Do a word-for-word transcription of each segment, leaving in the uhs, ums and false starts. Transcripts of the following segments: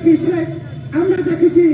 দেখেছি শেখ আমরা দেখেছি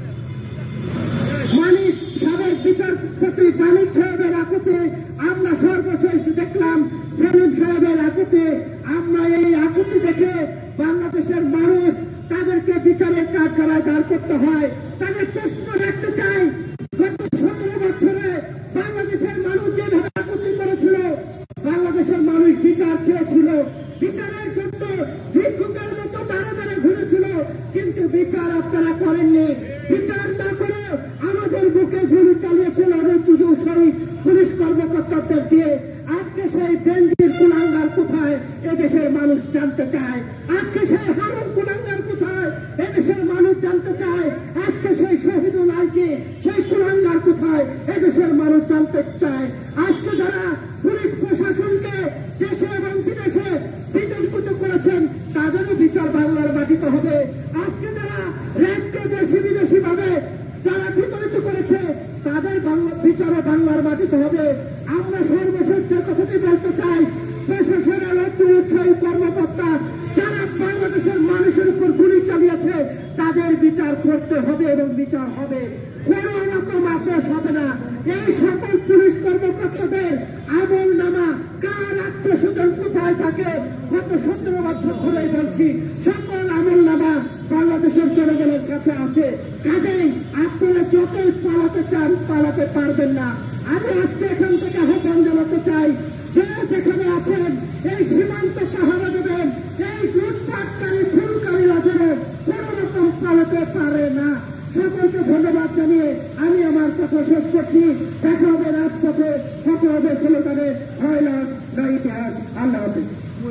মানিক সাবেক বিচারপতি মানিক সাহেবের আকুতে, আমরা সর্বশেষ দেখলাম সেলিম সাহেবের আকুতে। আমরা এই আকুতি দেখে বাংলাদেশের মানুষ তাদেরকে বিচারের কাঠগড়ায় দাঁড় করতে হয়। তাদের প্রশ্ন রাখতে চাই, গত সতেরো বছরে বাংলাদেশের মানুষ যেভাবে আকুতি করেছিল, বাংলাদেশের মানুষ বিচার চেয়েছিল, বিচারের জন্য ভিক্ষুকের মতো দাঁড়ে দাঁড়ে ঘুরেছিল, কিন্তু বিচার আপনারা করেননি। বিচার না করে আমাদের বুকে গুলি চালিয়েছিল শহীদ পুলিশ কর্মকর্তাদের দিয়ে। আজকে সেই বেঞ্জির কুলাঙ্গার কোথায় এদেশের মানুষ জানতে চায়। আজকে সেই হারুন কুলাঙ্গার কোথায় এদেশের মানুষ জানতে চায়। আজকে সেই শহীদুল আইজি সেই কুলাঙ্গার কোথায় এদেশের মানুষ জানতে চায়। আজকে যারা পুলিশ প্রশাসনকে দেশে এবং বিদেশে বিতর্কিত করেছেন তাদেরও বিচার বাংলার মাটিতে হবে। আজকে যারা র্যাবকে দেশি বিদেশি ভাবে যারা বিতর্কিত করেছে তাদের বিচারও বাংলার মাটিতে হবে। আমরা সর্বশেষ যে কথাটি বলতে চাই, প্রশাসনের অতি উৎসাহী কর্মকর্তা যারা বাংলাদেশের মানুষের উপর গুলি চালিয়েছে তাদের বিচার করতে হবে এবং বিচার হবে, কোন রকম আপোষ হবে না। এই সকল পুলিশ কর্মকর্তাদের আমল নামা কার আত্মস্বজন কোথায় থাকে গত সতেরো বছর ধরেই বলছি, সকল আমল নামা বাংলাদেশের জনগণের কাছে আছে। কাজেই আপনারা যতই পালাতে চান পালাতে পারবেন না। আমি আজকে এখান থেকে আহ্বান জানাতে চাই, যে যেখানে আছেন এই সীমান্ত পাহারা দেবেন, এই লুটপাটকারী খুনকারীরা যেন কোন রকম পালাতে পারে না। সকলকে ধন্যবাদ জানিয়ে আমি আমার কথা শেষ করছি। দেখা হবে রাজপথে, হতে হবে স্লোগানে, হয় লাশ না ইতিহাস। আল্লাহ হাফেজ।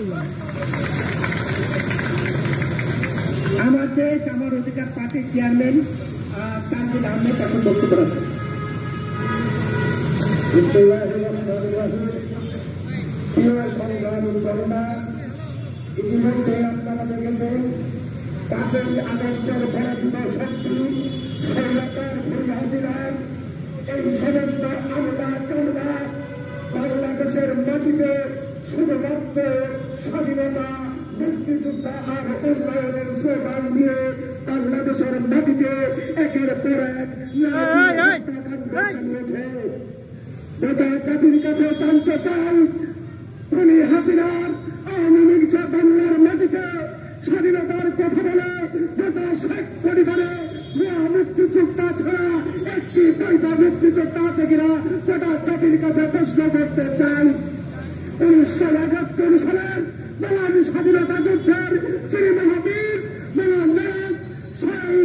আমার দেশ আমার অধিকার পার্টির চেয়ারম্যান তানভীর আহমেদ এখন বক্তব্য রাখেন। ইতিমধ্যে আপনারা দেখেছেন পাঁচই আগস্টের পরাজিত শক্তি স্বৈরাচার হাসিনার এই সমস্ত আমলা কামলা বাংলাদেশের মাটিতে শুধুমাত্র স্বাধীনতা মুক্তিযোদ্ধা আর উন্নয়নের স্লোগান দিয়ে বাংলাদেশের মাটিতে একের পর এক চালিয়েছে। গোটা জাতির কাছে জানতে চাই, উনি হাসিনার আওয়ামী লীগ বাংলার মাটিতে স্বাধীনতার কথা বলে গোটা শেখ পরিবারে মুক্তিযোদ্ধা ছাড়া একটি পয়সা মুক্তিযোদ্ধা আছে কিনা গোটা জাতির কাছে প্রশ্ন করতে চাই। উনিশশো একাত্তর সালের মহান স্বাধীনতা যুদ্ধের যিনি মহাবীর মহান নায়ক শহীদ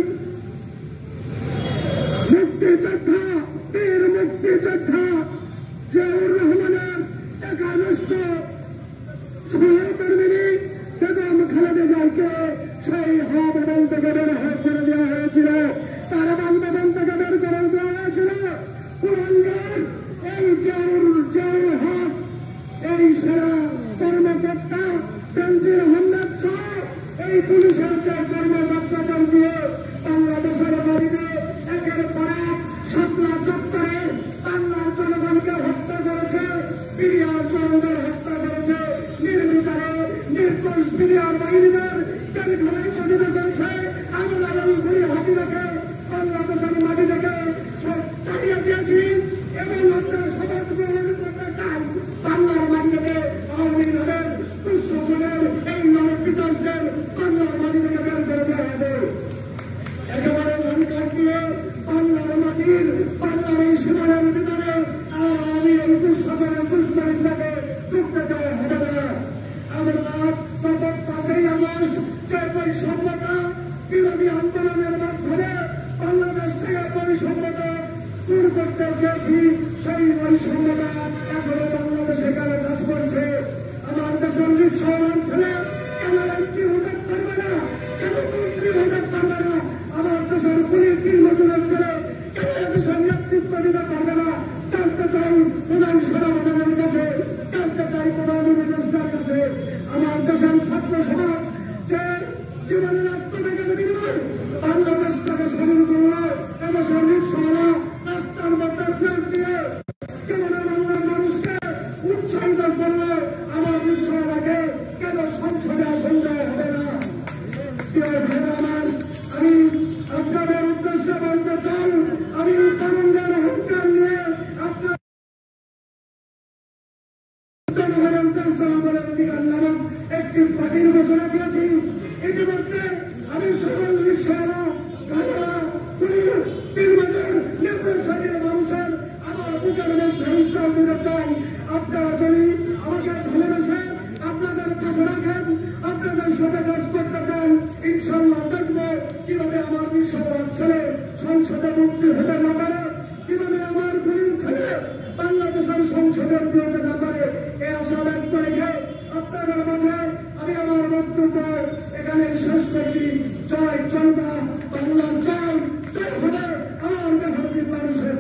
মুক্তিযোদ্ধা বীর মুক্তিযোদ্ধা জিয়াউর রহমানের একাদশ সহকর্মিনী বেগম খালেদা জিয়াকে সেই হক ভবন থেকে বের করে দেওয়া হয়েছিল, তার বাসভবন থেকে বের করে দেওয়া হয়েছিল। কুলাঙ্গার এই জিয়াউর জিয়াউর হক এই সেরা কর্মকর্তা বেনজির আহমেদ সহ এই পুলিশের যে কর্মকর্তাদের দিয়ে বাংলাদেশের বাড়িতে একের পর এক শাপলা চত্বরে বাংলার জনগণকে হত্যা করেছে, মিডিয়ার জনগণের হত্যা করেছে, নির্বিচারে নির্দোষ মিডিয়ার বাহিনীদের জেলখানায় পরিণত করেছে। আমরা এই ঘুরি হাসিনাকে বাংলাদেশের মাটি থেকে তাড়িয়ে দিয়েছি এবং আমরা শপথ গ্রহণ করতে চাই, বাংলার মাটি থেকে আওয়ামী লীগের দুঃশাসনের এই নরক বিধ্বস্তের বাংলার মাটি থেকে বের করে দেওয়া হবে। একেবারে লঙ্কার দিয়ে বাংলার মাটির বাংলার এই সীমানের ভিতরে আওয়ামী এই দুঃশাসনের দুশ্চরিত্রকে ঢুকতে দেওয়া হবে না। আমরা গত পাঁচই আগস্ট যে বৈষম্যতা বিরোধী আন্দোলনের মাধ্যমে বাংলাদেশ থেকে বৈষম্যতা দূর করতে চেয়েছি, সেই বৈষম্যতা এখনো বাংলাদেশে কেন কাজ করছে। আমার দেশের রিক্সাওয়ালার ছেলে কেন এমপি হতে পারবে না, কেন মন্ত্রী হতে পারবে না। আমার দেশের পুলিশ তিন বছরের ছেলে কেন দেশের নেতৃত্ব দিতে পারবে না। জানতে চাই প্রধান সেনাপ্রধানের কাছে, জানতে চাই প্রধান উপদেষ্টার কাছে। আমার দেশের ছাত্র সমাজ যে জীবনের আত্মত্যাগের বিনিময় বাংলাদেশটাকে স্বাধীন করল, এদেশের রিক্সাওয়ালা রাস্তার মধ্যে ট্রেন দিয়ে জীবনে বাংলার মানুষকে উৎসাহিত করল। আমার রিক্সাওয়ালাকে কেন সংসদে আসন দেওয়া হবে না। কিভাবে আমার বিশ্ববাদ ছেলে সংসদে মন্ত্রী হতে না পারে, কিভাবে আমার গরিব ছেলে বাংলাদেশের সংসদের বিরুদ্ধে না পারে, এই আশা ব্যক্ত রেখে আপনাদের মাঝে আমি আমার বক্তব্য এখানে শেষ করছি। জয় জনতা, বাংলার জয় জয় হবে আমার মেহনতির মানুষের।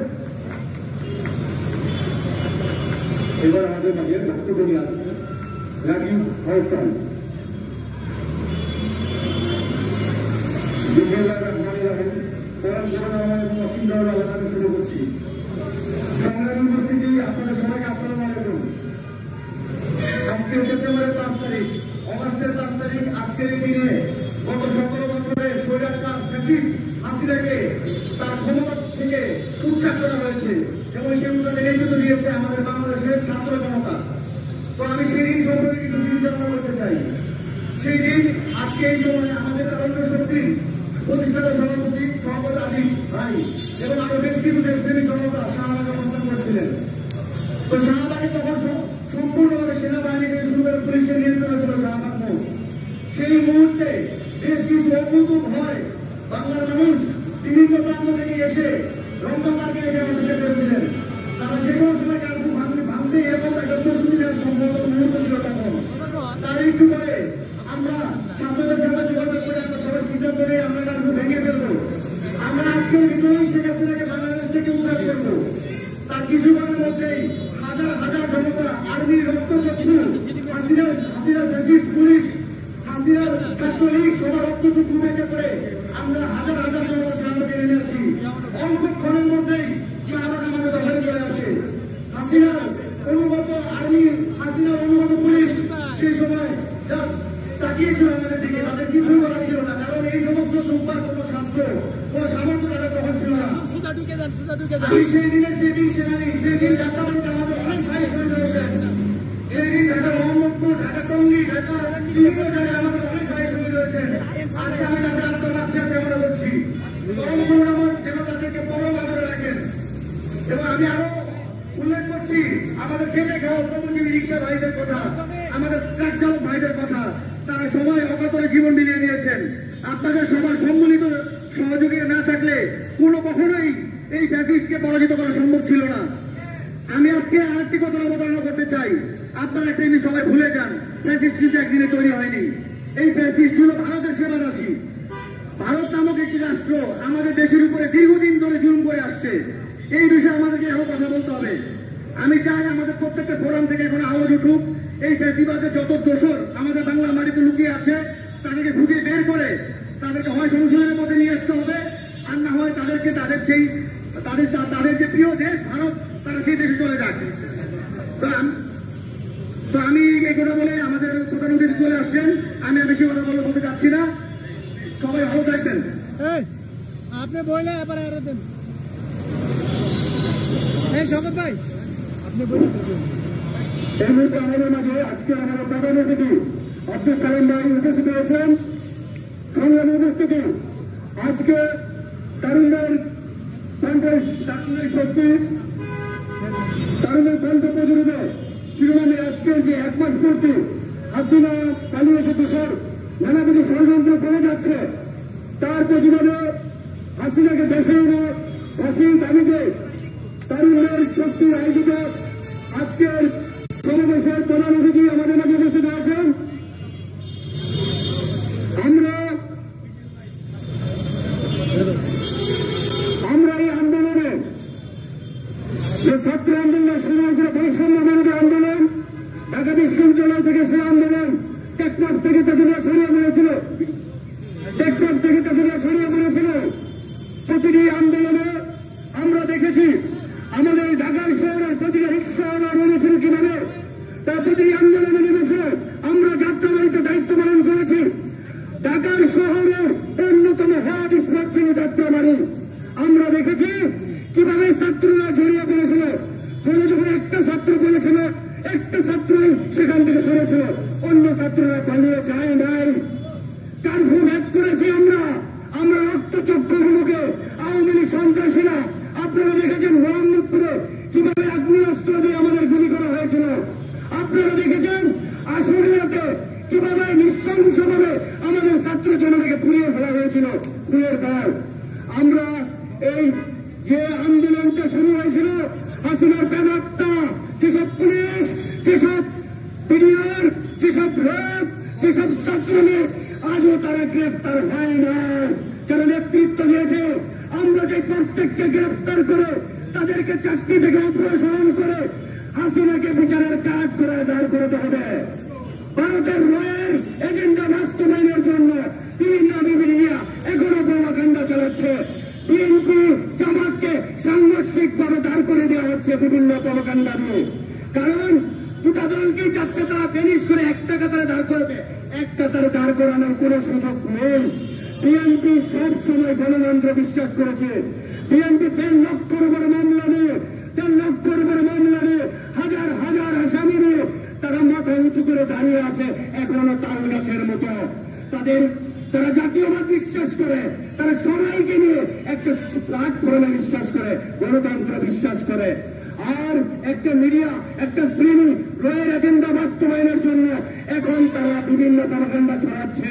এবার আমাদের মাঝে নাট্যকর্মী আছে রাজীব হাউসান। শুরু করছি। সংগ্রামী উপস্থিতি, আপনাদের সবাইকে আসসালামু আলাইকুম। আজকে সেপ্টেম্বরের পাঁচ তারিখ, অগাস্টের পাঁচ তারিখ, আজকের এই দিনে গত সতেরো বছরে স্বৈরাচার ফ্যাসিস্ট হাসিনাকে তার ক্ষমতা থেকে উৎখাত করা হয়েছে এবং সেই উৎখাতে নেতৃত্ব দিয়েছে আমাদের বাংলাদেশের ছাত্র জনতা। তো আমি সেই দিন সম্পর্কে কিছু বিবেচনা করতে চাই। সেই দিন আজকে এই সময় আমাদের তারুণ্য শক্তির প্রতিষ্ঠাতা সভাপতি সভাপতি আজিজ ভাই এবং আরো বেশ কিছু দেশপ্রেমী জনতা শাহবাগে অবস্থান করছিলেন। তো শাহবাগে তখন সম্পূর্ণভাবে সেনাবাহিনী থেকে শুরু করে পুলিশের নিয়ন্ত্রণে ছিল শাহবাগ মোড়। সেই মুহূর্তে বেশ কিছু অভূত ভয় বাংলার মানুষ বিভিন্ন প্রান্ত থেকে এসে রমজান পার্কে এসে অপেক্ষা করেছিলেন। তারা যে কোনো সময় কারণ ভাঙতে ভাঙতে এরকম একটা প্রস্তুতি নেওয়ার সম্ভব মুহূর্ত ছিল তখন। তার একটু পরে আমরা ছাত্রদের সাথে যোগাযোগ করে আমরা সবাই সিদ্ধান্ত করে আমরা কারণ ভেঙে ফেলবো। আমরা আজকের ভিতরেই শেখ হাসিনাকে বাংলাদেশ থেকে উদ্ধার করবো। তার কিছুক্ষণের মধ্যেই হাজার হাজার জনতা, আর্মি, রক্তচক্ষু, হাতিরার হাতিরার ফ্যাসিস্ট পুলিশ, হাতিরার ছাত্রলীগ সবার রক্তচক্ষু বেঁচে করে আমরা হাজার হাজার জনতা শাহবাগে নেমে আসি। অল্পক্ষণের মধ্যেই শাহবাগ আমাদের দখলে চলে আসে। হাতিরার অনুগত আর্মি, হাতিরার অনুগত পুলিশ সেই সময় জাস্ট তাকিয়েছিল আমাদের দিকে, তাদের কিছুই বলা ছিল না, কারণ এই সমস্ত দুঃখবার কোনো স্বার্থ কোনো সামর্থ্য তাদের তখন ছিল না। আমি সেই দিনে সেই দিন সেনানি সেই দিন যাত্রাবাড়িতে আমাদের অনেক ভাই শহীদ হয়েছেন। সেই দিন ঢাকা মোহাম্মদপুর, ঢাকা টঙ্গী, ঢাকা বিভিন্ন জায়গায় আমাদের অনেক ভাই শহীদ হয়েছেন। আজকে আমি তাদের আত্মার মাত্রা কামনা করছি। পরম করুণাময় যেন তাদেরকে পরম আদরে রাখেন। এবং আমি আরো উল্লেখ করছি আমাদের খেটে খাওয়া শ্রমজীবী রিক্সা ভাইদের কথা, আমাদের ট্রাক চালক ভাইদের কথা। তারা সবাই অকাতরে জীবন বিলিয়ে দিয়েছেন। আপনাদের সবার সম্মিলিত সহযোগিতা না থাকলে কোনো কখনোই এই ফ্যাসিস্টকে পরাজিত করা সম্ভব ছিল না। আমি আজকে আরেকটি কথা অবতারণা করতে চাই। আপনারা একটা জিনিস সবাই ভুলে যান, ফ্যাসিস্ট কিন্তু একদিনে তৈরি হয়নি। এই ফ্যাসিস্ট ছিল ভারতের সেবাদাসী। ভারত নামক একটি রাষ্ট্র আমাদের দেশের উপরে দীর্ঘদিন ধরে জুলুম করে আসছে। এই বিষয়ে আমাদেরকে এখন কথা বলতে হবে। আমি চাই আমাদের প্রত্যেকটা ফোরাম থেকে এখন আওয়াজ উঠুক। এই ফ্যাসিবাদের যত দোষর আমাদের বাংলা মাটিতে লুকিয়ে আছে তাদেরকে খুঁজে বের করে তাদেরকে হয় সংশোধনের মধ্যে নিয়ে আসতে হবে, আর না হয় তাদেরকে তাদের সেই তাদের তাদের যে প্রিয় দেশ ভারত তারা সেই দেশে চলে যাক। তো আমি এই কথা বলে আমাদের প্রধান অতিথি চলে আসছেন, আমি আর বেশি কথা বলে বলতে চাচ্ছি না। সবাই ভালো থাকবেন। আপনি বললে এবার আরো দেন। এই শওকত ভাই আপনি বলুন। এই মুহূর্তে আমাদের মাঝে আজকে আমাদের প্রধান অতিথি আব্দুল সালাম ভাই উপস্থিত হয়েছেন। সংগ্রামী উপস্থিতি, আজকে তারুণ্যের তারুণ্যের শক্তি, তারুণ্যের কণ্ঠ প্রতিরোধে শিরোনামে আজকে যে এক মাস পূর্তি হাসিনা পালিয়েছে দেশের নানাবিধ ষড়যন্ত্র করে যাচ্ছে, তার প্রতিবাদে হাসিনাকে দেশে এনে ফাঁসির দাবিতে তারুণ্যের শক্তি আয়োজিত আজকের সমাবেশের প্রধান অতিথি আমাদের মাঝে উপস্থিত আছেন। আমরা আমরা এই আন্দোলনে যে ছাত্র আন্দোলন শুরু হয়েছিল, বৈষম্য বিরোধী আন্দোলন, ঢাকা বিশ্ববিদ্যালয় থেকে সে আন্দোলন টেকনাফ থেকে তেতুলিয়া ছড়িয়ে পড়েছিল, টেকনাফ থেকে তেতুলিয়া ছড়িয়ে পড়েছিল। প্রতিটি আন্দোলনে আমরা দেখেছি আমাদের ঢাকার শহরের প্রতিটি রিক্সা রয়েছিল কিভাবে তার প্রতিটি আন্দোলনে নেমেছে। আমরা যাত্রাবাড়িতে দায়িত্ব পালন করেছি। ঢাকার শহরের অন্যতম হট স্পট ছিল যাত্রাবাড়ি। আমরা দেখেছি কিভাবে ছাত্ররা জড়িয়ে পড়েছিল। ফলে যখন একটা ছাত্র বলেছিল, একটা ছাত্রই সেখান থেকে সরেছিল, অন্য ছাত্ররা পালিয়ে যায় নাই। কার্ফু ভেদ করেছি আমরা আমরা রক্তচক্ষুগুলোকে আওয়ামী লীগ সন্ত্রাসীরা। আপনারা দেখেছেন মোহাম্মদপুরে কিভাবে আগ্নেয়াস্ত্র দিয়ে আমাদের গুলি করা হয়েছিল। আপনারা দেখেছেন আশুলিয়াতে কিভাবে নৃশংসভাবে আমাদের ছাত্র জনতাকে পুড়িয়ে ফেলা হয়েছিল। হয়েছিল ফুলের দল। আমরা এই যে আন্দোলনটা শুরু হয়েছিল হাসিনার বেদাত্তা, যেসব পুলিশ, যেসব পিডিআর, যেসব র্যাব, যেসব ছাত্রলীগ আজও তারা গ্রেফতার হয় না, যারা নেতৃত্ব দিয়েছে। আমরা যে প্রত্যেককে গ্রেফতার করে তাদেরকে চাকরি থেকে অপসারণ করে হাসিনাকে বিচারের কাজ করে দাঁড় করতে হবে। ভারতের রয়ের এজেন্ডা বাস্তবায়নের জন্য বিভিন্ন মিডিয়া এখনো প্রোপাগান্ডা চালাচ্ছে। বিএনপি জামাতকে সাংঘর্ষিক ভাবে দাঁড় করে দেওয়া হচ্ছে বিভিন্ন প্রোপাগান্ডা দিয়ে। কারণ দুটা দলকে চাচ্ছে তারা ফিনিশ করে একটা কাতারে দাঁড় করবে, এক কাতারে দাঁড় করানোর কোন সুযোগ নেই। বিএনপি সব সময় গণতন্ত্র বিশ্বাস করেছে। বিএনপি দেড় লক্ষর উপরে মামলা নিয়ে দেড় লক্ষর উপরে মামলা নিয়ে হাজার হাজার আসামি নিয়ে তারা মাথা উঁচু করে দাঁড়িয়ে আছে এখনো তাল গাছের মতো। তাদের তারা জাতীয়বাদ বিশ্বাস করে, তারা সবাইকে নিয়ে একটা প্ল্যাটফর্মে বিশ্বাস করে, গণতন্ত্র বিশ্বাস করে। আর একটা মিডিয়া, একটা শ্রেণী রয়ের এজেন্ডা বাস্তবায়নের জন্য এখন তারা বিভিন্ন প্রোপাগান্ডা ছড়াচ্ছে।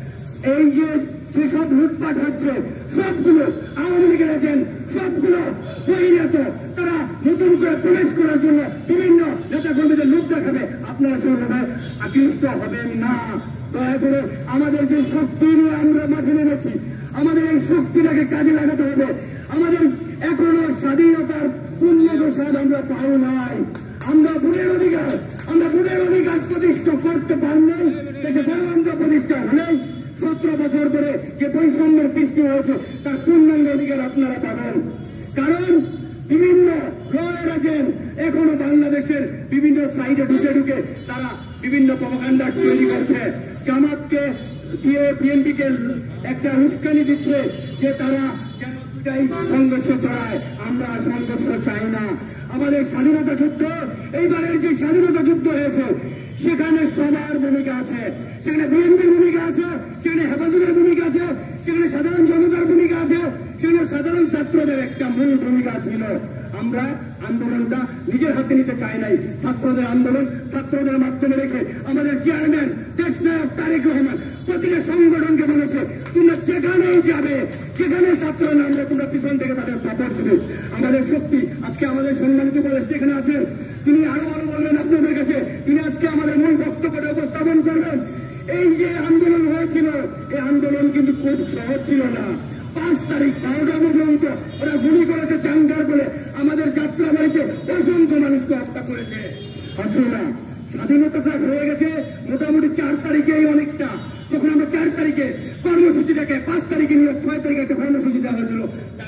এই যে যেসব লুটপাট হচ্ছে সবগুলো আওয়ামী লীগের এজেন্ট, সবগুলো পরিণত। তারা নতুন করে প্রবেশ করার জন্য বিভিন্ন নেতা কর্মীদের লোক দেখাবে। আপনারা সেভাবে আকৃষ্ট হবেন না। দয়া করে আমাদের যে শক্তি নিয়ে আমরা মাঠে নেমেছি, আমাদের এই শক্তিটাকে কাজে লাগাতে হবে। আমাদের এখনো স্বাধীনতার পূর্ণ প্রসাদ আমরা পাই নাই। আমরা ভোটের অধিকার আমরা ভোটের অধিকার প্রতিষ্ঠা করতে পারলেই দেশে গণতন্ত্র প্রতিষ্ঠা হলেই সতেরো বছর ধরে যে বৈষম্যের সৃষ্টি হয়েছে তার পূর্ণাঙ্গ অধিকার আপনারা পাবেন। কারণ বিভিন্ন রয়ের এজেন্ট এখনো বাংলাদেশের বিভিন্ন সাইডে ঢুকে ঢুকে তারা বিভিন্ন প্রোপাগান্ডা তৈরি করছে। জামাতকে দিয়ে বিএনপিকে একটা উস্কানি দিচ্ছে যে তারা যেন দুটাই সংঘর্ষ চড়ায়। আমরা সংঘর্ষ চাই না। আমাদের স্বাধীনতা যুদ্ধ, এইবারের যে স্বাধীনতা যুদ্ধ হয়েছে সেখানে সবার ভূমিকা আছে। সেখানে বিএনপির ভূমিকা আছে, সেখানে হেফাজতের ভূমিকা আছে, সেখানে সাধারণ জনতার ভূমিকা আছে, সেখানে সাধারণ ছাত্রদের একটা মূল ভূমিকা ছিল। আমরা আন্দোলনটা নিজের হাতে নিতে চাই নাই। ছাত্রদের আন্দোলন ছাত্রদের মাধ্যমে রেখে আমাদের চেয়ারম্যান দেশনায়ক তারেক রহমান প্রতিটা সংগঠনকে বলেছে তোমরা যেখানেই যাবে, যেখানে ছাত্ররা নামবে তোমরা পিছন থেকে তাদের সাপোর্ট দেবে। আমাদের শক্তি আজকে আমাদের সম্মানিত উপদেষ্টা এখানে আছেন, তিনি আরো আরো বলবেন আপনাদের কাছে। তিনি আজকে আমাদের মূল বক্তব্যটা উপস্থাপন করবেন। এই যে আন্দোলন হয়েছিল, এই আন্দোলন কিন্তু খুব সহজ ছিল না। পাঁচ তারিখ বারোটা পর্যন্ত ওরা গুলি করেছে চাঙ্গার বলে আমাদের যাত্রা বাড়িতে অসংখ্য মানুষকে হত্যা করেছে। হাসিনা স্বাধীনতাটা হয়ে গেছে মোটামুটি চার তারিখেই অনেকটা। তখন আমরা চার তারিখে কর্মসূচিটাকে পাঁচ তারিখে নিয়ে ছয় তারিখে একটা কর্মসূচি দেওয়া হয়েছিল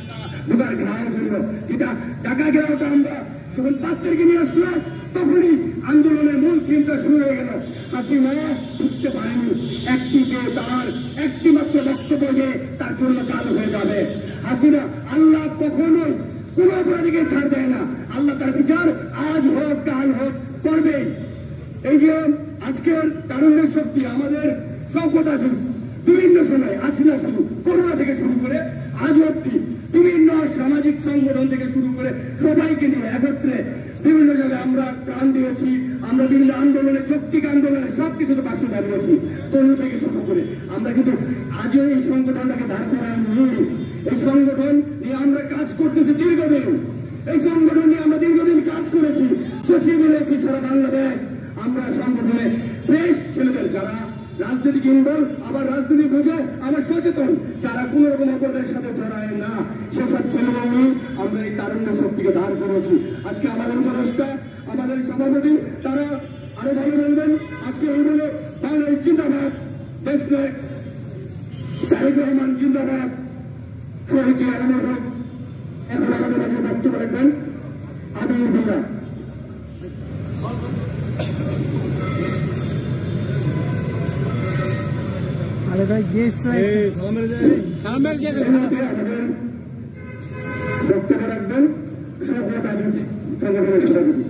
ঢোকার ঘাও ছিল, যেটা ঢাকা ঘেরাওটা আমরা যখন পাঁচ তারিখে নিয়ে আসলো তখনই আন্দোলনের মূল থিমটা শুরু হয়ে গেল। হাসিনা বুঝতে পারেনি একটি যে তার একটি মাত্র বক্তব্য যে তার জন্য কাল হয়ে যাবে। হাসিনা আল্লাহ কখনোই কোন অপরাধীকে ছাড় দেয় না। আল্লাহ তার বিচার আজ হোক কাল হোক করবেই। এই যে আজকের তারুণ্যের শক্তি আমাদের শওকত আছে বিভিন্ন সময়, আজ না শুরু করোনা থেকে শুরু করে আজ অব্দি বিভিন্ন সামাজিক সংগঠন থেকে শুরু করে সবাইকে নিয়ে একত্রে বিভিন্ন জায়গায় আমরা প্রাণ দিয়েছি। আমরা বিভিন্ন আন্দোলনে, যৌক্তিক আন্দোলনে সবকিছুতে পাশে দাঁড়িয়েছি তরুণ থেকে শুরু করে। আমরা কিন্তু আজও এই সংগঠনটাকে দাঁড় করাইনি। এই সংগঠন নিয়ে আমরা কাজ করতেছি দীর্ঘদিন। এই সংগঠন নিয়ে আমরা দীর্ঘদিন কাজ করেছি, সচিব মিলেছি সারা বাংলাদেশ। আমরা সংগঠনে বেশ ছেলেদের যারা রাজনীতি কিনবল আবার রাজনীতি বোঝে আবার সচেতন, যারা কোন রকম অপরাধের সাথে জড়ায় না, সেসব ছেলেদের নিয়ে আমরা এই তারুণ্য শক্তিকে দাঁড় করেছি। আজকে আমাদের উপদেষ্টা, আমাদের সভাপতি তারা আরো ভালো বলবেন। আজকে এই বলে বাংলাদেশ জিন্দাবাদ, দেশ নায়ক তারেক রহমান জিন্দাবাদ, শহীদ জিয়া অমর হোক। এখন আমাদের মাঝে বক্তব্য রাখবেন আমির বিল্লাহ। अरे भाई गेस्ट বক্তব্য রাখবেন শওকত আলী সংগঠনের সভাপতি।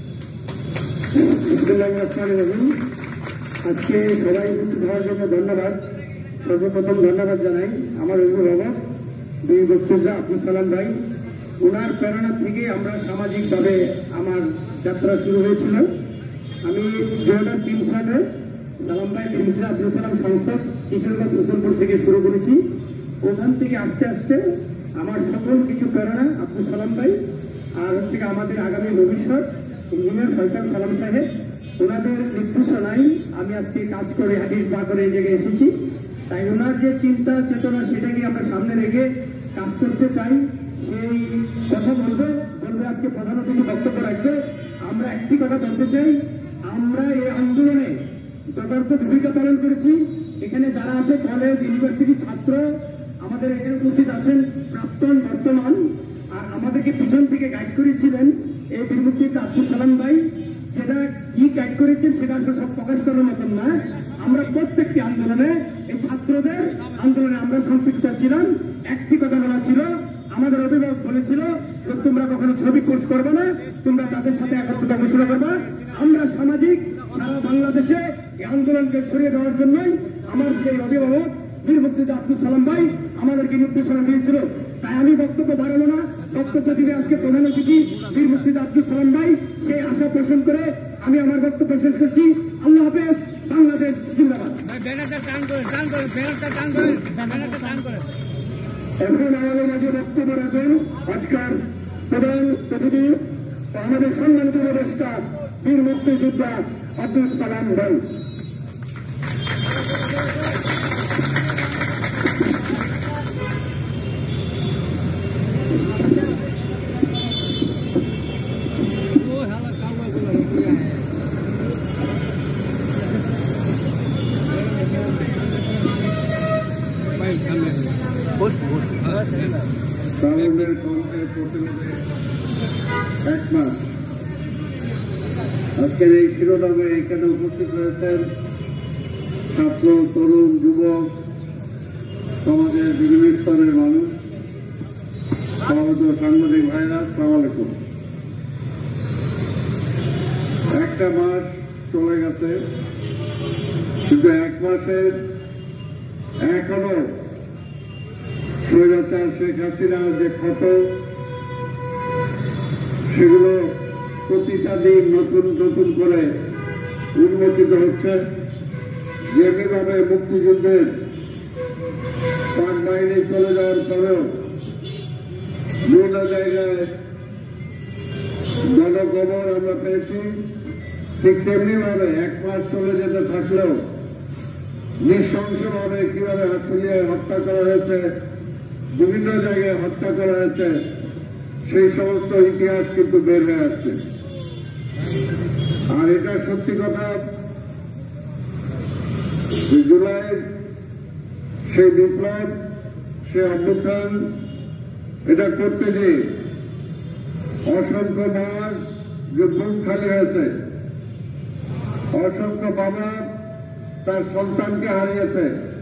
আজকে সবাই উপস্থিত হওয়ার জন্য ধন্যবাদ। সর্বপ্রথম ধন্যবাদ জানাই আমার অভিভাবক দুই বক্তব্য আব্দুল সালাম ভাই। ওনার প্রেরণা থেকে আমরা সামাজিকভাবে আমার যাত্রা শুরু হয়েছিল। আমি দুই হাজার তিন সালে সালাম ভাই আব্দুল সালাম সংসদ কিশোরগঞ্জ হোসেনপুর থেকে শুরু করেছি। ওখান থেকে আস্তে আস্তে আমার সকল কিছু প্রেরণা আব্দুল সালাম ভাই আর হচ্ছে আমাদের আগামী ভবিষ্যৎ ইঞ্জিনিয়ার ফয়সাল সালাম সাহেব, ওনাদের নির্দেশনায় আমি আজকে কাজ করে হাজির পা করে এই জায়গায় এসেছি। তাই ওনার যে চিন্তা চেতনা সেটাকে আমরা সামনে রেখে কাজ করতে চাই, সেই কথা বলবো বলবে আজকে প্রধান অতিথি বক্তব্য রাখবে। আমরা একটি কথা বলতে চাই, আমরা এই আন্দোলনে যথার্থ ভূমিকা পালন করেছি। এখানে যারা আছে কলেজ ইউনিভার্সিটির ছাত্র, আমাদের এখানে উপস্থিত আছেন প্রাক্তন বর্তমান, আর আমাদেরকে পিছন থেকে গাইড করেছিলেন এই বীর মুক্তিযোদ্ধা আব্দুল সালাম ভাই। সেটা কি গাইড করেছেন সেটা আসলে সব প্রকাশ করার মতন না। আমরা প্রত্যেকটি আন্দোলনে এই ছাত্রদের আন্দোলনে আমরা সম্পৃক্ত ছিলাম। একটি কথা বলা ছিল, আমাদের অভিভাবক বলেছিল তোমরা কখনো ছবি কোর্স করবে না, তোমরা তাদের সাথে একত্রতা ঘোষণা করবা। আমরা সামাজিক সারা বাংলাদেশে এই আন্দোলনকে ছড়িয়ে দেওয়ার জন্যই আমার সেই অভিভাবক বীর মুক্তিযোদ্ধা আব্দুল সালাম ভাই আমাদেরকে নির্দেশনা দিয়েছিল। তাই আমি বক্তব্য বাড়াবো না, বক্তব্য দিবে আজকে প্রধান অতিথি বীর মুক্তিযোদ্ধা আব্দুল সালাম ভাই। সেই আশা পোষণ করে আমি আমার বক্তব্য শেষ করছি। আল্লাহ হাফেজ, বাংলাদেশ জিন্দাবাদ। এখন আমাদের মাঝে বক্তব্য রাখবেন আজকের প্রধান অতিথি আমাদের সম্মানিত উপদেষ্টা বীর মুক্তিযোদ্ধা আব্দুল সালাম ভাই। শ্রাবণের কণ্ঠে প্রতিনিধি এক মাস আজকের এই শিরোনামে এখানে উপস্থিত হয়েছেন ছাত্র, তরুণ, যুবক, সমাজের বিভিন্ন স্তরের মানুষ, সমাজ সাংবাদিক ভাইরা, আসসালামু আলাইকুম। একটা মাস চলে গেছে, কিন্তু এক মাসের এখনো স্বৈরাচার শেখ হাসিনার যে ক্ষত, সেগুলো প্রতিটা দিন নতুন নতুন করে উন্মোচিত হচ্ছে। যেভাবে মুক্তিযুদ্ধের পাক বাহিনী চলে যাওয়ার পরেও বিভিন্ন জায়গায় গণকবর আমরা পেয়েছি, ঠিক তেমনি ভাবে এক মাস চলে যেতে থাকলেও নৃশংসভাবে কিভাবে আশুলিয়ায় হত্যা করা হয়েছে, বিভিন্ন জায়গায় হত্যা করা হয়েছে, সেই সমস্ত ইতিহাস কিন্তু বের হয়ে আসছে। আর এটা সত্যি কথা, জুলাইয়ের সেই বিপ্লব, সে অভ্যুত্থান, এটা করতে গিয়ে অসংখ্য মার যে বুক খালি হয়েছে, অসংখ্য বাবা তার সন্তানকে হারিয়েছে,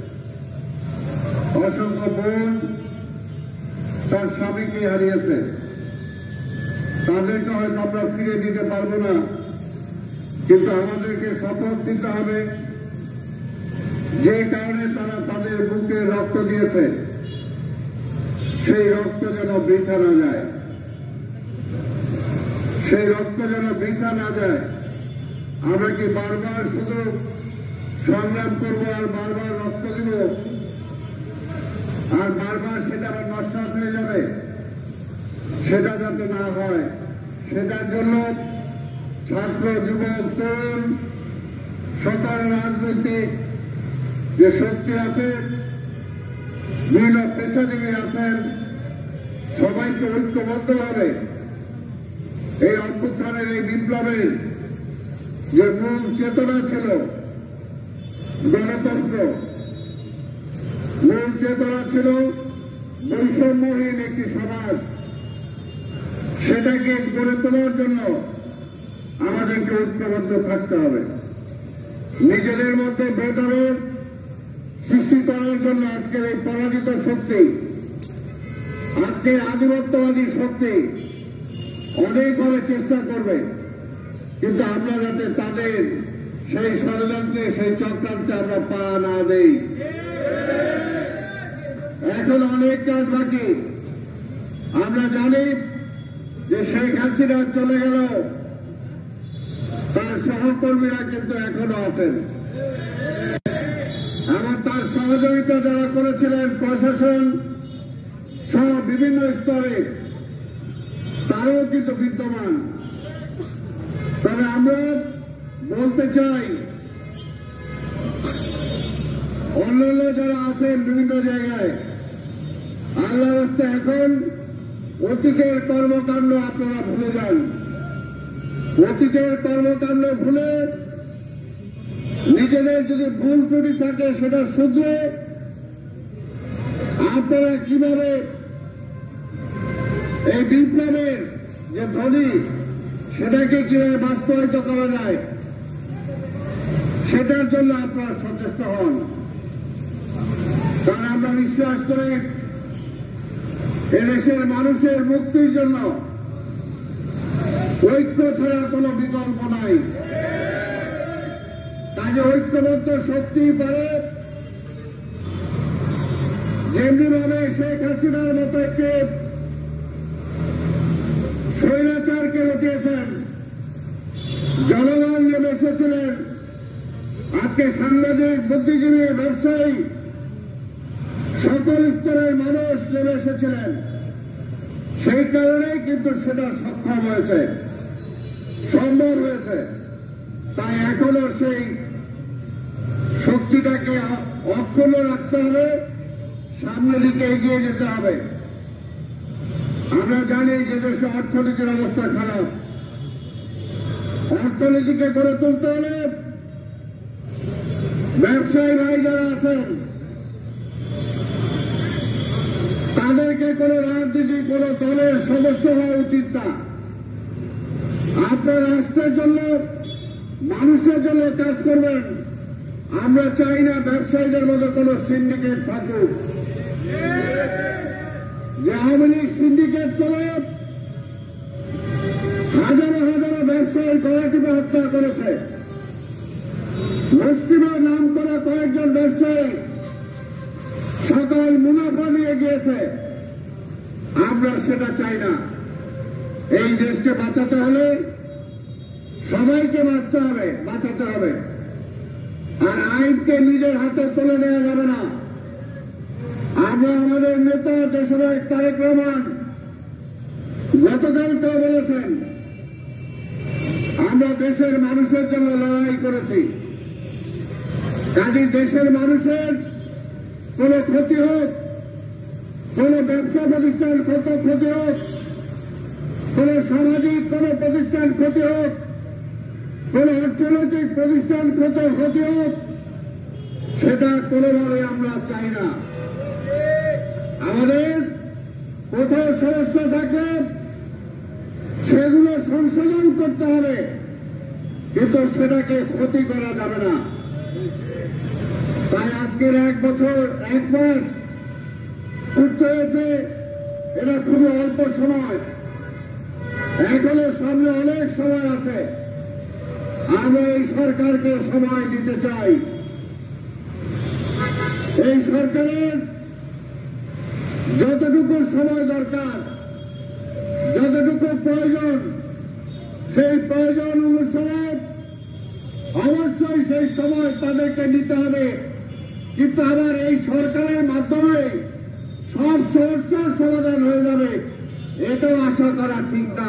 অসংখ্য বোন তার স্বামীকে হারিয়েছে। তাদেরকে হয়তো আমরা ফিরে দিতে পারবো না, কিন্তু আমাদেরকে শপথ দিতে হবে যে কারণে তারা তাদের বুকে রক্ত দিয়েছে, সেই রক্ত যেন বৃথা না যায়, সেই রক্ত যেন বৃথা না যায়। আমরা কি বারবার শুধু সংগ্রাম করব আর বারবার রক্ত দিব আর বারবার সেটা আবার নস্বাত হয়ে যাবে? সেটা যাতে না হয়, সেটার জন্য ছাত্র, যুবক, তরুণ, সকল রাজনৈতিক যে শক্তি আছে, বিভিন্ন পেশাজীবী আছেন, সবাইকে ঐক্যবদ্ধভাবে এই অভ্যুত্থানের, এই বিপ্লবের যে মূল চেতনা ছিল গণতন্ত্র, মূল চেতনা ছিল বৈষম্যহীন একটি সমাজ, সেটাকে গড়ে তোলার জন্য আমাদেরকে ঐক্যবদ্ধ থাকতে হবে। নিজেদের মধ্যে ভেদাভেদ সৃষ্টি করার জন্য আজকের এই পরাজিত শক্তি, আজকের আধিপত্যবাদী শক্তি অনেকভাবে চেষ্টা করবে, কিন্তু আমরা যাতে তাদের সেই ষড়যন্ত্রে, সেই চক্রান্তে আমরা পা না দেই। এখন অনেক কাজ বাকি। আমরা জানি যে শেখ হাসিনা চলে গেল, তার সহকর্মীরা কিন্তু এখনো আছেন। এবং তার সহযোগিতা যারা করেছিলেন প্রশাসন সহ বিভিন্ন স্তরে, তারাও কিন্তু বিদ্যমান। তবে আমরা বলতে চাই, অন্যান্য যারা আছেন বিভিন্ন জায়গায়, আল্লাহ রাস্তা এখন অতীতের কর্মকাণ্ড আপনারা ভুলে যান। অতীতের কর্মকাণ্ড ভুলে নিজেদের যদি ভুল ত্রুটি থাকে সেটা শুধরে আপনারা কিভাবে এই বিপ্লবের যে ধ্বনি সেটাকে কিভাবে বাস্তবায়িত করা যায় সেটার জন্য আপনারা সচেষ্ট হন। কারণ আমরা বিশ্বাস করি এদেশের মানুষের মুক্তির জন্য ঐক্য ছাড়া কোনো বিকল্প নাই। কাজে ঐক্যবদ্ধ শক্তি পারে যেমনি ভাবে শেখ হাসিনার মতো একটি স্বৈরাচারকে রটিয়েছেন, জনগণ যে বসেছিলেন, আজকে সাংবাদিক, বুদ্ধিজীবী, ব্যবসায়ী সকল স্তরের মানুষ নেমে এসেছিলেন। সেই কারণেই কিন্তু সেটা সক্ষম হয়েছে, সম্ভব হয়েছে। তাই এখনো সেই শক্তিটাকে অক্ষুণ্ণ রাখতে হবে, সামনের দিকে এগিয়ে যেতে হবে। আমরা জানি যে দেশে অর্থনীতির অবস্থা খারাপ। অর্থনীতিকে গড়ে তুলতে হলে ব্যবসায়ী ভাই যারা আছেন তাদেরকে কোন রাজনীতি কোন দলের সদস্য হওয়া উচিত না। আপনার রাষ্ট্রের জন্য, মানুষের জন্য কাজ করবেন। আমরা চাই না ব্যবসায়ীদের মধ্যে কোন সিন্ডিকেট থাকুক, যে আওয়ামী লীগ সিন্ডিকেট করে হাজারো হাজারো ব্যবসায়ী গলা টিপে হত্যা করেছে। মুসলিমের নাম করা কয়েকজন ব্যবসায়ী সকল মুনাফা নিয়ে গিয়েছে। আমরা সেটা চাই না। এই দেশকে বাঁচাতে হলে সবাইকে বাঁচতে হবে, বাঁচাতে হবে। আর আইনকে নিজের হাতে তুলে নেওয়া যাবে না। আমরা আমাদের নেতা দেশনায়ক তারেক রহমান গতকালকে বলেছেন, আমরা দেশের মানুষের জন্য লড়াই করেছি। কাজে দেশের মানুষের কোন ক্ষতি হোক, কোন ব্যবসা প্রতিষ্ঠান কত ক্ষতি হোক, কোন সামাজিক কোন প্রতিষ্ঠান ক্ষতি হোক, কোন অর্থনৈতিক প্রতিষ্ঠান কত ক্ষতি হোক, সেটা কোনোভাবে আমরা চাই না। আমাদের কোথাও সমস্যা থাকে সেগুলো সংশোধন করতে হবে, কিন্তু সেটাকে ক্ষতি করা যাবে না। তাই আজকের এক বছর এক মাস উঠতে হয়েছে, এটা খুবই অল্প সময়। এখনো সামনে অনেক সময় আছে। আমরা এই সরকারকে সময় দিতে চাই। এই সরকারের যতটুকু সময় দরকার, যতটুকু প্রয়োজন, সেই প্রয়োজন অনুসারে অবশ্যই সেই সময় তাদেরকে নিতে হবে। কিন্তু আবার এই সরকারের মাধ্যমে সব সমস্যার সমাধান হয়ে যাবে, এটাও আশা করা ঠিক না।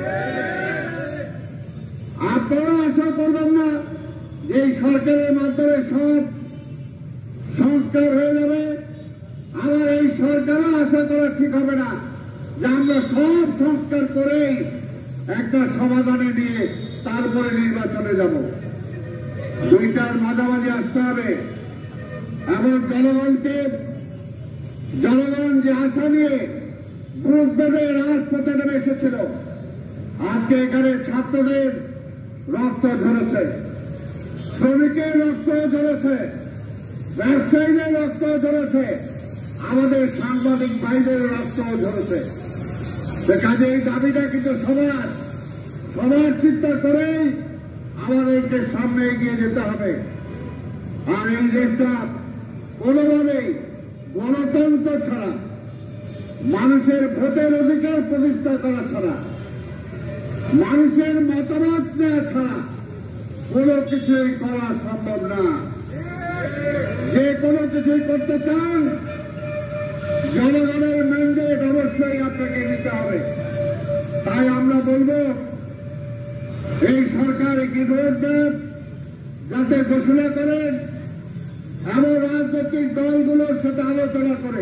আপনারাও আশা করবেন না যে এই সরকারের মাধ্যমে সব সংস্কার হয়ে যাবে। আবার এই সরকারও আশা করা ঠিক হবে না যে আমরা সব সংস্কার করেই একটা সমাধানে নিয়ে তারপরে নির্বাচনে যাব। দুইটার মাঝামাঝি আসতে হবে। এবং জনগণকে, জনগণ যে আশা নিয়ে বুক বেঁধে রাজপথে নেমে এসেছিল, আজকে এখানে ছাত্রদের রক্ত ঝরেছে, শ্রমিকের রক্ত ঝরেছে, ব্যবসায়ীদের রক্ত ঝরেছে, আমাদের সাংবাদিক ভাইদের রক্ত ঝরেছে। কাজে এই দাবিটা কিন্তু সবার সবার চিন্তা করেই আমাদেরকে সামনে এগিয়ে যেতে হবে। আর এই দেশটা কোনোভাবেই গণতন্ত্র ছাড়া, মানুষের ভোটের অধিকার প্রতিষ্ঠা করা ছাড়া, মানুষের মতামত নেওয়া ছাড়া কোনো কিছুই করা সম্ভব না। যে কোনো কিছুই করতে চান জনগণের ম্যান্ডেট অবশ্যই আপনাকে নিতে হবে। তাই আমরা বলবো এই সরকার একটি রোডম্যাপ যাতে ঘোষণা করেন এবং রাজনৈতিক দলগুলোর সাথে আলোচনা করে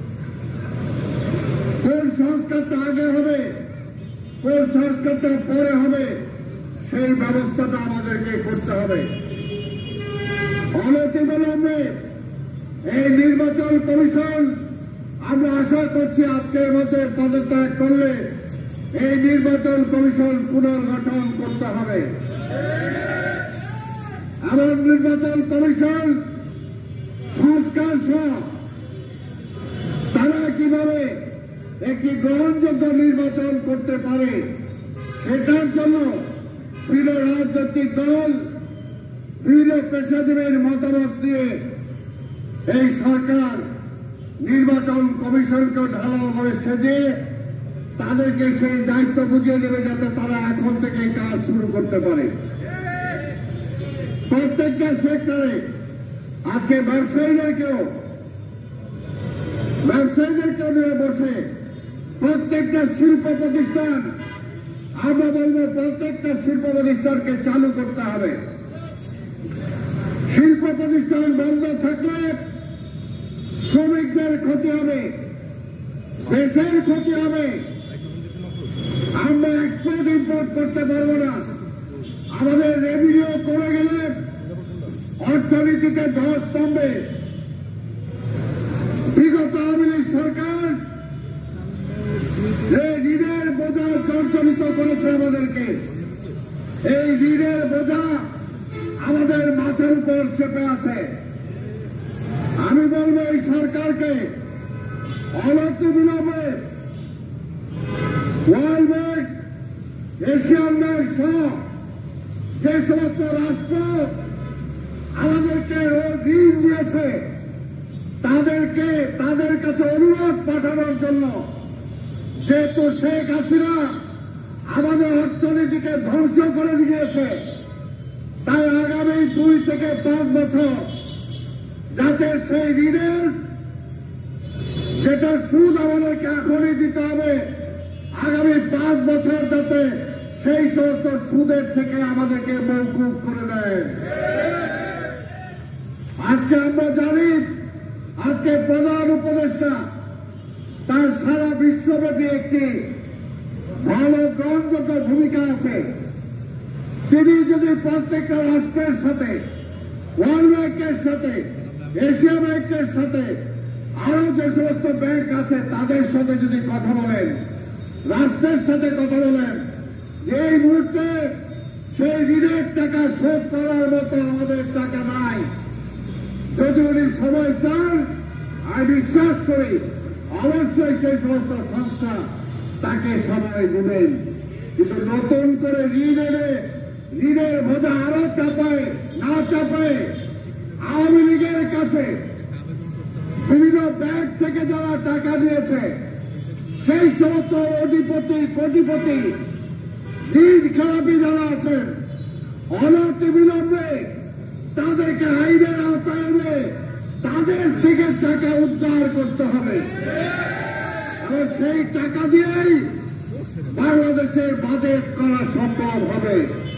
কোন সংস্কারটা আগে হবে কোন সংস্কারটা পরে হবে সেই ব্যবস্থাটা আমাদেরকে করতে হবে। অনতিবিলম্বে এই নির্বাচন কমিশন আমরা আশা করছি আজকের মধ্যে পদত্যাগ করলে এই নির্বাচন কমিশন পুনর্গঠন করতে হবে এবং নির্বাচন কমিশন সংস্কার সহ তারা কিভাবে একটি গ্রহণযোগ্য নির্বাচন করতে পারে সেটার জন্য বিভিন্ন রাজনৈতিক দল বিভিন্ন পেশাজীবীর মতামত দিয়ে এই সরকার নির্বাচন কমিশনকে ঢালাওভাবে সেজে তাদেরকে সেই দায়িত্ব বুঝিয়ে দেবে যাতে তারা এখন থেকে কাজ শুরু করতে পারে। প্রত্যেকটা সেক্টরে আজকে ব্যবসায়ীদেরকেও ব্যবসায়ীদেরকে নিয়ে বসে প্রত্যেকটা শিল্প প্রতিষ্ঠান আমরা বলবো প্রত্যেকটা শিল্প প্রতিষ্ঠানকে চালু করতে হবে। শিল্প প্রতিষ্ঠান বন্ধ থাকলে শ্রমিকদের ক্ষতি হবে, দেশের ক্ষতি হবে। আমরা এক্সপোর্ট ইম্পোর্ট করতে পারবো না, আমাদের রেভিনিউ কমে গেলে অর্থনীতিতে ধস কমবে। বিগত আওয়ামী লীগ সরকার যে ঋণের বোঝা জর্জরিত করেছে আমাদেরকে, এই ঋণের বোঝা আমাদের মাথার উপর চেপে আছে। আমি বলবো এই সরকারকে অনতিবিলম্বে ওয়ার্ল্ড ব্যাংক, এশিয়ান ব্যাংক সহ যে সমস্ত রাষ্ট্র আমাদেরকে ঋণ দিয়েছে তাদেরকে তাদের কাছে অনুরোধ পাঠানোর জন্য, যেহেতু শেখ হাসিনা আমাদের অর্থনীতিকে ধ্বংস করে দিয়েছে, তাই আগামী দুই থেকে পাঁচ বছর যাতে সেই ঋণের যেটা সুদ আমাদেরকে এখনই দিতে হবে, আগামী পাঁচ বছর যাতে সেই সমস্ত সুদের থেকে আমাদেরকে মওকুফ করে দেয়। আজকে আমরা জানি আজকে প্রধান উপদেষ্টা তার সারা বিশ্বব্যাপী একটি ভালো গ্রহণযোগ্য ভূমিকা আছে। তিনি যদি প্রত্যেকটা রাষ্ট্রের সাথে, ওয়ার্ল্ড ব্যাংকের সাথে, এশিয়া ব্যাংকের সাথে, আরো যে সমস্ত ব্যাংক আছে তাদের সাথে যদি কথা বলেন, রাষ্ট্রের সাথে কথা বলেন, যে এই মুহূর্তে সেই ঋণের টাকা শোধ করার মতো আমাদের টাকা নাই, যদি উনি সময় চান আমি বিশ্বাস করি অবশ্যই সেই সমস্ত সংস্থা তাকে সময় দেবেন। কিন্তু নতুন করে ঋণ এনে ঋণের বোঝা আরো চাপায় না চাপায় আওয়ামী লীগের কাছে বিভিন্ন ব্যাংক থেকে যারা টাকা দিয়েছে সেই সমস্ত অধিপতি কোটিপতি ঋণ খেলাপি যারা আছেন অনতিবিলম্বে তাদেরকে আইনের আওতায় এনে তাদের থেকে টাকা উদ্ধার করতে হবে এবং সেই টাকা দিয়েই বাংলাদেশের বাজেট করা সম্ভব হবে।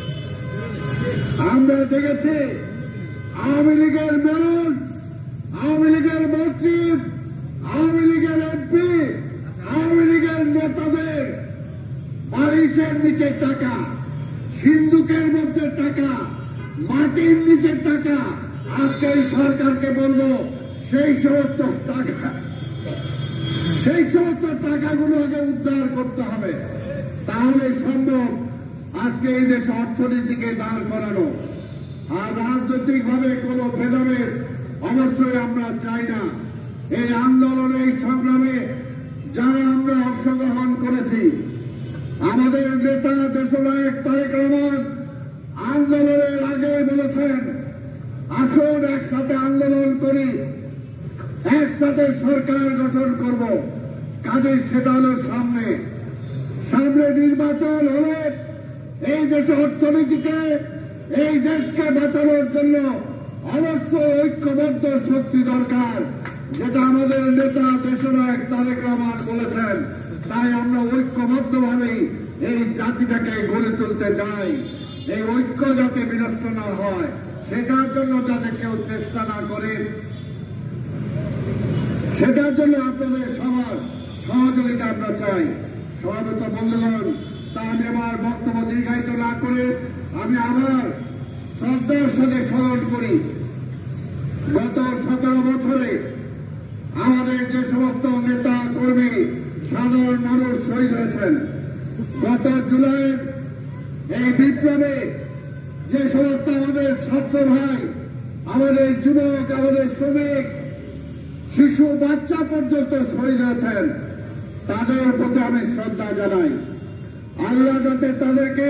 আমরা দেখেছি আওয়ামী লীগের মেয়র, আওয়ামী লীগের মন্ত্রী, আওয়ামী লীগের এমপি, আওয়ামী লীগের নেতাদের বারিশের নিচে টাকা, সিন্ধুকের মধ্যে টাকা, মাটির নিচে টাকা। আজকে এই সরকারকে বলবো সেই সমস্ত টাকা সেই সমস্ত টাকাগুলো আগে উদ্ধার করতে হবে, তাহলে সম্ভব আজকে এই দেশে অর্থনীতিকে দাঁড় করানো। আর রাজনৈতিক ভাবে কোনো ভেদাভেদ অবশ্যই আমরা চাই না। এই আন্দোলনে এই সংগ্রামে যারা আমরা অংশগ্রহণ করেছি, আমাদের নেতা দেশনায়ক তারেক রহমান আন্দোলনের আগে বলেছেন আসুন একসাথে আন্দোলন করি, একসাথে সরকার গঠন করব। কাজে সেটা হলো সামনে সামনে নির্বাচন হলে এই দেশে অর্থনীতিকে এই দেশকে বাঁচানোর জন্য অবশ্যই ঐক্যবদ্ধ শক্তি দরকার, যেটা আমাদের নেতা দেশনায়ক তারেক রহমান বলেছেন। তাই আমরা ঐক্যবদ্ধ ভাবে এই জাতিটাকে গড়ে তুলতে চাই। এই ঐক্য যাতে বিনষ্ট না হয়, সেটার জন্য যাতে কেউ চেষ্টা না করে, সেটার জন্য আপনাদের সবার সহযোগিতা আমরা চাই। সভাপতি বন্ধুগণ, তা আমি আমার বক্তব্য দীর্ঘায়িত না করে আমি আবার শ্রদ্ধার সাথে স্মরণ করি গত সতেরো বছরে আমাদের যে সমস্ত নেতা কর্মী সাধারণ মানুষ শহীদ হয়েছেন। গত জুলাইয়ের এই বিপ্লবে যে সমস্ত আমাদের ছাত্র ভাই, আমাদের যুবক, আমাদের শ্রমিক, শিশু, বাচ্চা পর্যন্ত শহীদ হয়েছেন, তাদের প্রতি আমি শ্রদ্ধা জানাই। আল্লাহ যাতে তাদেরকে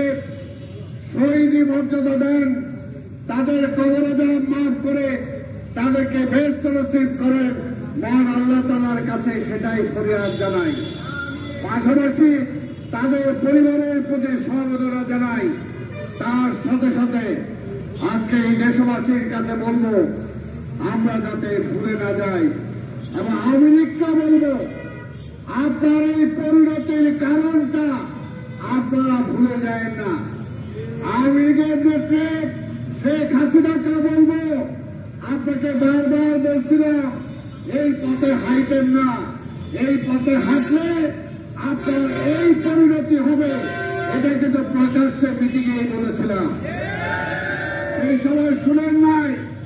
শহীদি মর্যাদা দেন, তাদের কবরদান মাফ করে তাদেরকে বেহেশত নসিব করেন, মহান আল্লাহ তাআলার কাছে সেটাই ফরিয়াদ জানাই। পাশাপাশি তাদের পরিবারের প্রতি সমবেদনা জানাই। তার সাথে সাথে আজকে এই দেশবাসীর কাছে বলবো, আমরা যাতে ভুলে না যাই, এবং আওয়ামী লীগকে বলবো, আপনার এই পরিণতির কারণটা আপনারা ভুলে যায় না। আওয়ামী লীগের নেত্রী শেখ হাসিনাকে বলবো, আপনাকে বারবার বলছিলাম এই পথে হাঁটবেন না, এই পথে হাঁটলে আপনার এই পরিণতি হবে। এটা কিন্তু প্রকাশ্যে মিটিংয়ে বলেছিলাম। সেই সময় শুনেন নাই,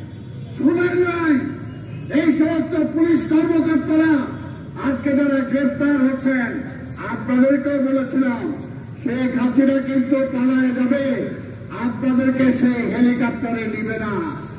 শুনেন নাই। এই সমস্ত পুলিশ কর্মকর্তারা আজকে যারা গ্রেফতার হচ্ছেন, আপনাদেরকেও বলেছিলাম শেখ হাসিনা কিন্তু পালায় যাবে, আপনাদেরকে সে হেলিকপ্টারে নিবে না,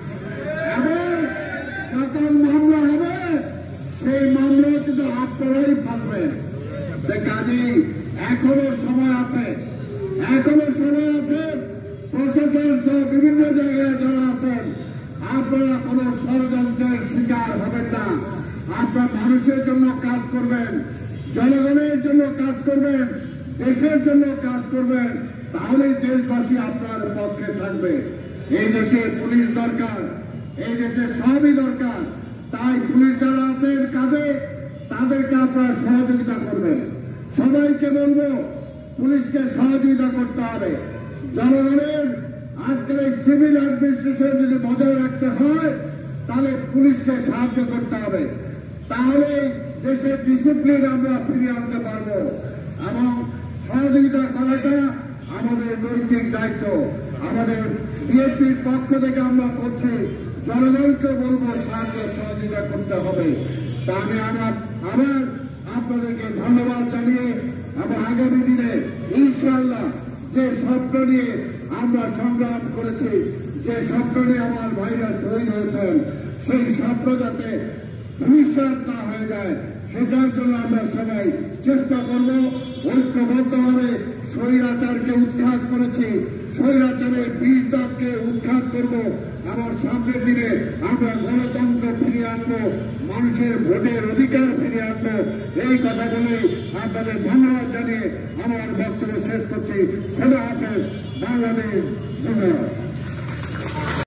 এবং যখন মামলা হবে সেই মামলা কিন্তু আপনারাই ফাঁসবেন। কাজেই এখনো সময় আছে, এখনো সময় আছে। প্রশাসন সহ বিভিন্ন জায়গায় যারা আছেন, আপনারা কোন ষড়যন্ত্রের শিকার হবেন না। আপনার মানুষের জন্য কাজ করবেন, জনগণের জন্য কাজ করবেন, দেশের জন্য কাজ করবেন, তাহলেই দেশবাসী আপনার পক্ষে থাকবে। এই দেশে পুলিশ দরকার, এই দেশে সবই দরকার। তাই পুলিশ যারা আছেন কাজে, তাদেরকে আপনারা সহযোগিতা করবেন। সবাইকে বলবো পুলিশকে সহযোগিতা করতে হবে। জনগণের আজকের এই সিভিল অ্যাডমিনিস্ট্রেশন যদি বজায় রাখতে হয়, তাহলে পুলিশকে সাহায্য করতে হবে। তাহলে দেশের ডিসিপ্লিন আমরা ফিরিয়ে আনতে পারবো, এবং সহযোগিতা করাটা আমাদের নৈতিক দায়িত্ব। আমাদের বিএনপির পক্ষ থেকে আমরা করছি, জনগণকে বলবো সাহায্য সহযোগিতা করতে হবে। তা আমি আমার আবার আপনাদেরকে ধন্যবাদ জানিয়ে, এবং আগামী দিনে ইনশাআল্লাহ যে স্বপ্ন নিয়ে আমরা সংগ্রাম করেছি, যে স্বপ্ন নিয়ে আমার ভাইরা শহীদ হয়েছেন, সেই স্বপ্ন যাতে ভবিষ্যৎ না হয়ে যায়, সেটার জন্য আমরা সবাই চেষ্টা করব। ঐক্যবদ্ধভাবে স্বৈরাচারকে উৎখাত করেছি, স্বৈরাচারের বীজ দাঁতকে উৎখাত করব, এবং সামনের দিনে আমরা গণতন্ত্র ফিরিয়ে আনবো, মানুষের ভোটের অধিকার ফিরিয়ে আনবো। এই কথা বলে আপনাদের ধন্যবাদ জানিয়ে আমার বক্তব্য শেষ করছি। খোদা হাফেজ। বাংলাদেশ জিন্দাবাদ।